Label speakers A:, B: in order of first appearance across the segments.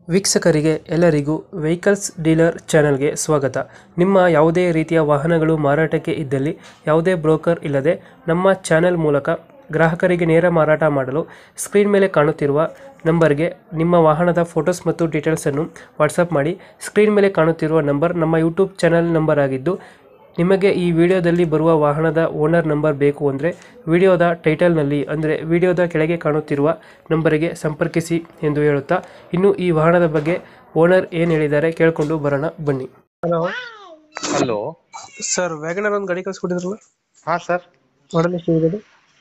A: ವೀಕ್ಷಕರಿಗೆ ಎಲ್ಲರಿಗೂ vehicles dealer ಚಾನೆಲ್ಗೆ ಸ್ವಾಗತ. ನಿಮ್ಮ ಯಾವುದೇ ರೀತಿಯ ವಾಹನಗಳು ಮಾರಾಟಕ್ಕೆ ಇದ್ದಲ್ಲಿ ಯಾವುದೇ ಬ್ರೋಕರ್ ಇಲ್ಲದೆ ನಮ್ಮ ಚಾನೆಲ್ ಮೂಲಕ ಗ್ರಾಹಕರಿಗೆ ನೇರ ಮಾರಾಟ ಮಾಡಲು ಸ್ಕ್ರೀನ್ ಮೇಲೆ ಕಾಣುತ್ತಿರುವ ನಂಬರ್ಗೆ ನಿಮ್ಮ ವಾಹನದ ಫೋಟೋಸ್ ಮತ್ತು ಡೀಟೇಲ್ಸನ್ನು ವಾಟ್ಸಪ್ ಮಾಡಿ. ಸ್ಕ್ರೀನ್ ಮೇಲೆ ಕಾಣುತ್ತಿರುವ ನಂಬರ್ ನಮ್ಮ ಯೂಟ್ಯೂಬ್ ಚಾನೆಲ್ ನಂಬರ್ ಆಗಿದ್ದು, ನಿಮಗೆ ಈ ವಿಡಿಯೋದಲ್ಲಿ ಬರುವ ವಾಹನದ ಓನರ್ ನಂಬರ್ ಬೇಕು ಅಂದರೆ ವಿಡಿಯೋದ ಟೈಟಲ್ನಲ್ಲಿ ಅಂದರೆ ವಿಡಿಯೋದ ಕೆಳಗೆ ಕಾಣುತ್ತಿರುವ ನಂಬರಿಗೆ ಸಂಪರ್ಕಿಸಿ ಎಂದು ಹೇಳುತ್ತಾ, ಇನ್ನು ಈ ವಾಹನದ ಬಗ್ಗೆ ಓನರ್ ಏನು ಹೇಳಿದ್ದಾರೆ ಕೇಳಿಕೊಂಡು ಬರೋಣ ಬನ್ನಿ. ಹಲೋ
B: ಹಲೋ
A: ಸರ್, ವ್ಯಾಗನರ್ ಒಂದು ಗಾಡಿ ಕಳಿಸ್ಕೊಟ್ಟಿದ್ರಲ್ಲ,
B: ಹಾ ಸರ್.
A: ಮಾಡಲ್ ಎಷ್ಟು ಇದೆ?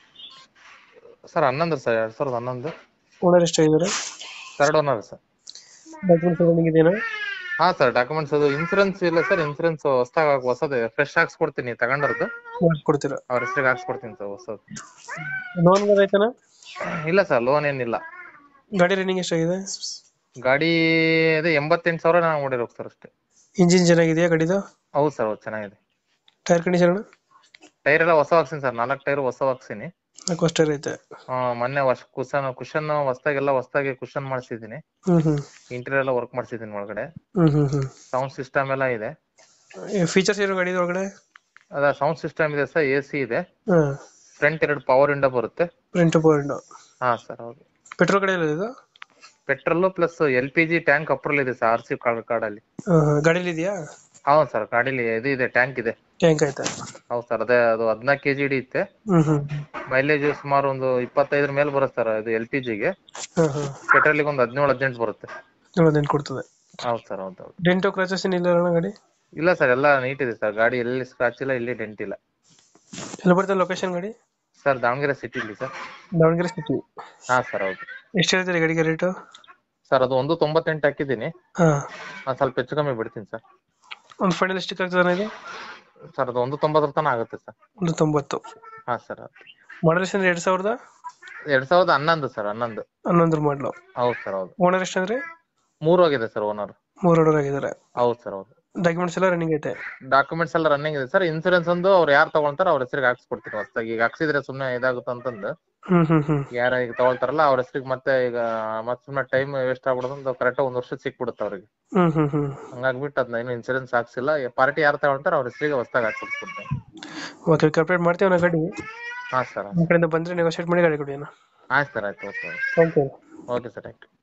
B: Sir 11 sir, 2011.
A: ಓನರ್ ಎಷ್ಟಾಗಿದ್ದಾರೆ?
B: Third owner sir.
A: Documents running ಇದೆಯಾ?
B: ಹಾ ಸರ್, ಡಾಕ್ಯುಮೆಂಟ್ಸ್ ಅದು ಇನ್ಸೂರೆನ್ಸ್ ಇಲ್ಲ ಸರ್. ಇನ್ಸೂರೆನ್ಸ್ ಹೊಸದು ಫ್ರೆಶ್ ಹಾಕ್ಸ್ಕೊಡ್ತೀನಿ, ತಗೊಂಡರ್ದು
A: ಕೊಡ್ತೀರಾ?
B: ಅವ್ರ ಹೆಸರಿಗೆ ಹಾಕ್ಸ್ಕೊಡ್ತೀನಿ ಸರ್ ಹೊಸದು.
A: ಲೋನ್ ಆಯ್ತಾನ?
B: ಇಲ್ಲ ಸರ್, ಲೋನ್ ಏನಿಲ್ಲ.
A: ಗಾಡಿ ರನ್ನಿಂಗ್ ಎಷ್ಟಾಗಿದೆ?
B: ಗಾಡಿ ಅದೇ 88,000 ನಾವು ಮಾಡಿರೋ ಸರ್ ಅಷ್ಟೇ.
A: ಇಂಜಿನ್ ಚೆನ್ನಾಗಿದೆಯಾ ಗಾಡಿದು?
B: ಹೌದು ಸರ್, ಹೌದು ಚೆನ್ನಾಗಿದೆ.
A: Tyre condition?
B: ಟೈರ್ ಎಲ್ಲ ಹೊಸ ಹಾಕ್ಸಿನಿ ಸರ್, 4 ಟೈರ್ ಹೊಸ ಹಾಕ್ಸಿನಿ.
A: ಅಷ್ಟೇ ಐತೆ.
B: ಮೊನ್ನೆ ಕುಶನ್ ಹೊಸದಾಗಿ ಕುಶನ್ ಮಾಡಿಸಿದೀನಿ. ಇಂಟೀರಿಯರ್ ಎಲ್ಲ ವರ್ಕ್ ಮಾಡಿಸಿದೀನಿ ಒಳಗಡೆ. ಸೌಂಡ್ ಸಿಸ್ಟಮ್ ಎಲ್ಲ ಇದೆ.
A: ಫೀಚರ್ಸ್ ಇರೋ ಗಾಡಿ ಒಳಗಡೆ
B: ಅದ ಸೌಂಡ್ ಸಿಸ್ಟಮ್ ಇದೆ ಸರ್, ಎಸಿ ಇದೆ. ಫ್ರಂಟ್ 2 ಪವರ್ ವಿಂಡೋ ಬರುತ್ತೆ.
A: Front power window?
B: ಹಾ ಸರ್, ಹೌದು.
A: ಪೆಟ್ರೋಲ್ ಗಾಡಿ ಎಲ್ಲ ಇದು?
B: Petrol plus LPG tank approval ಇದೆ ಸರ್, RC ಕಾರ್ಡಲ್ಲಿ.
A: ಗಾಡಿಲಿ ಇದೆಯಾ?
B: ಹೌದು ಸರ್, ಗಾಡಿಲಿ ಇದು ಇದೆ, ಟ್ಯಾಂಕ್ ಇದೆ.
A: ಟ್ಯಾಂಕ್ ಆಯ್ತಾ?
B: ಹೌದು ಸರ್, ಅದೇ ಅದು 14 kg ಹಿಡಿಯುತ್ತೆ. ಮೈಲೇಜ್ ಸುಮಾರು ಒಂದು 25 ಮೇಲೆ ಬರುತ್ತೆ ಸರ್ ಇದು LPGಗೆ. ಪೆಟ್ರೋಲಿಗೆ ಒಂದು 17-18 ಬರುತ್ತೆ.
A: ಕೊಡ್ತದೆ?
B: ಹೌದು ಸರ್, ಹೌದು.
A: ಡೆಂಟೋ ಕ್ರಾಚಸ್ ಇಲ್ಲ ಗಾಡಿ?
B: ಇಲ್ಲ ಸರ್, ಎಲ್ಲ ನೀಟ್ ಇದೆ ಸರ್ ಗಾಡಿ, ಎಲ್ಲಿ ಸ್ಕ್ರಾಚ್ ಇಲ್ಲ, ಇಲ್ಲಿ ಡೆಂಟ್ ಇಲ್ಲ.
A: ಎಲ್ಲ ಬರ್ತದೆ ಲೊಕೇಶನ್ ಗಾಡಿ?
B: ಸರ್ ದಾವಣಗೆರೆ ಸಿಟಿ ಇಲ್ಲಿ ಸರ್.
A: ದಾವಣಗೆರೆ ಸಿಟಿ?
B: ಹಾ ಸರ್, ಹೌದು.
A: ಎಷ್ಟು ಹೇಳ್ತೀರಿ ಗಾಡಿಗೆ ರೇಟು?
B: ಸರ್ ಅದು 198 ಹಾಕಿದ್ದೀನಿ. ಸ್ವಲ್ಪ ಹೆಚ್ಚು ಕಮ್ಮಿ ಬಿಡ್ತೀನಿ ಸರ್.
A: ಒಂದು ಫೈನಲ್ ಎಷ್ಟಕ್ಕೆ ಆಗ್ತದೆ ಇದು?
B: ಸರ್ ಅದು 190 ತನಕ ಆಗುತ್ತೆ ಸರ್.
A: 190?
B: ಹಾ ಸರ್.
A: ಮಾಡಲ್ ಎಷ್ಟು?
B: 2011 ಸರ್, 11
A: ಮಾಡಲು?
B: ಹೌದು ಸರ್, ಹೌದು.
A: ಓನರ್ ಎಷ್ಟಂದ್ರೆ?
B: 3 ಆಗಿದೆ ಸರ್ ಓನರ್.
A: 3 ಓನರ್ ಆಗಿದ್ದಾರೆ?
B: ಹೌದು ಸರ್, ಹೌದು.
A: ಡಾಕ್ಯುಮೆಂಟ್ಸ್ ಎಲ್ಲ ರನ್ನಿಂಗ್ ಐತೆ?
B: ಡಾಕ್ಯುಮೆಂಟ್ಸ್ ಎಲ್ಲ ರನ್ನಿಂಗ್ ಇದೆ ಸರ್. ಇನ್ಸೂರೆನ್ಸ್ ಒಂದು ಅವ್ರು ಯಾರು ತಗೊಳ್ತಾರ ಅವ್ರ ಹೆಸರಿಗೆ ಹಾಕ್ಸ್ಕೊಡ್ತೀನಿ ಹೊಸದಾಗಿ. ಈಗ ಹಾಕ್ಸಿದ್ರೆ ಸುಮ್ನೆ ಇದಾಗುತ್ತೆ ಅಂತಂದು ಯಾರ ಈಗ ತಗೊಳ್ತಾರಲ್ಲ ಅವ್ರ ಹೆಸರಿಗೆ ಮತ್ತೆ ಸುಮ್ನೆ ಟೈಮ್ ವೇಸ್ಟ್ ಆಗ್ಬಿಡುತ್ತೆ. ಕರೆಕ್ಟ್ 1 ವರ್ಷ ಸಿಕ್ಬಿಡುತ್ತೆ ಅವ್ರಿಗೆ. ಹಂಗಾಗ್ಬಿಟ್ಟು ಅದನ್ನ ಇನ್ನು ಇನ್ಸೂರೆನ್ಸ್ ಹಾಕ್ಸಿಲ್ಲ. ಪಾರ್ಟಿ ಯಾರು ತಗೊಳ್ತಾರ ಅವ್ರ ಹೆಸರಿಗೆ ಹೊಸದಾಗಿ ಹಾಕ್ಸ್ಕೊಡ್ತೀನಿ.
A: ಓಕೆ, ಕಂಪ್ಲೀಟ್ ಮಾಡ್ತೀವಿ ನಾ ಗಾಡಿ.
B: ಹಾ ಸರ್,
A: ನಿಮ್ಮ ಕಡೆಯಿಂದ ಬಂದ್ರೆ ನೆಗೋಶಿಯೇಟ್ ಮಾಡಿ ಗಾಡಿ ಕೊಡಿ.
B: ಆಯ್ತು ಸರ್, ಆಯ್ತು. Okay
A: thank you.
B: Okay sir, thank you.